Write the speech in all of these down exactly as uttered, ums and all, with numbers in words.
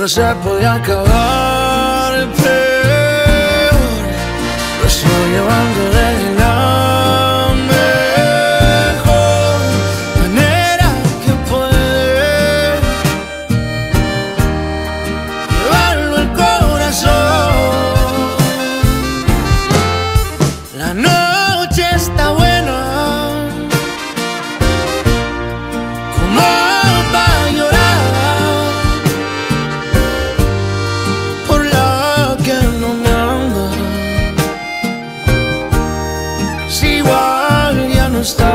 siempre se podía acabar peor. Lo estoy llevando de la mejor manera que puede llevarlo el corazón. La noche está buena como para llorar por la que no me ama. Si igual ya no está,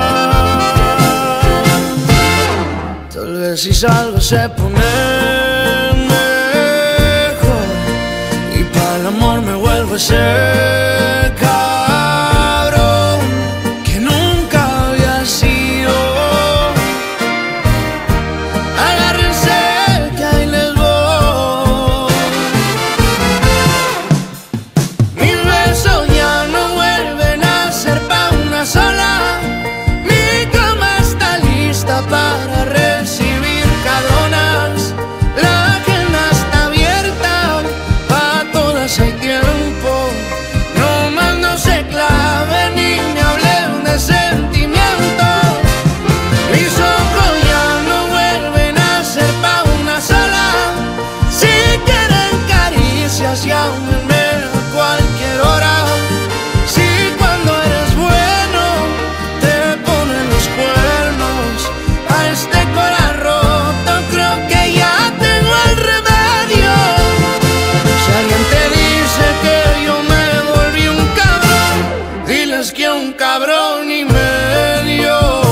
tal vez si salgo se pone mejor y para el amor me vuelvo ese cabrón que nunca había sido. Agárrense que ahí les voy. Mis besos ya no vuelven a ser pa' una sola. Mi cama está lista para recibir cabronas. La agenda está abierta, pa' todas hay tiempo. No más no se claven ni me hablen de sentimientos. Mis ojos ya no vuelven a ser pa' una sola. Si quieren caricias llámenme a cualquier hora. Si cuando eres bueno te ponen los cuernos, a este corazón roto creo que ya tengo el remedio. Si alguien te dice que yo me volví un cabrón, diles que un cabrón y medio.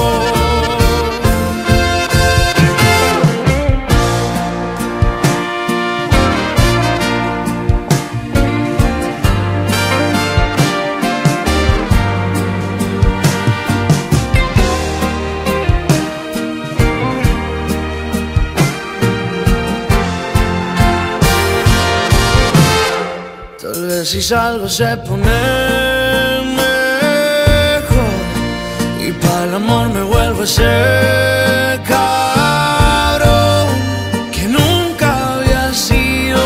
Tal vez si salgo se pone mejor y para el amor me vuelvo ese cabrón que nunca había sido.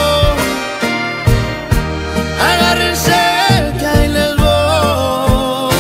Agárrense que ahí les voy.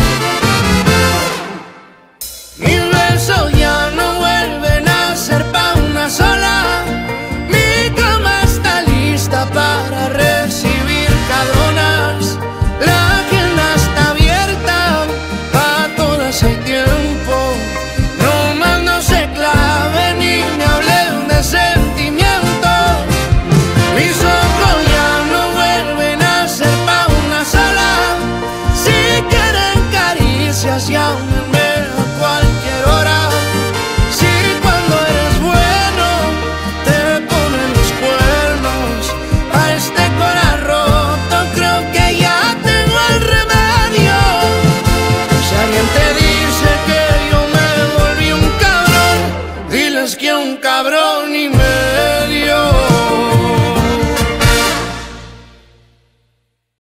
Mis besos ya no vuelven a ser pa' una sola. Mi cama está lista para recibir cabronas. La agenda está abierta, pa' todas hay tiempo. No más no se claven ni me hablen de sentimientos. Mis ojos ya no vuelven a ser pa' una sola. Si quieren caricias llámenme a cualquier hora. Si cuando eres bueno te ponen los cuernos, a este corazón roto creo que ya tengo el remedio. Si alguien te dice que yo me volví un cabrón, diles que un cabrón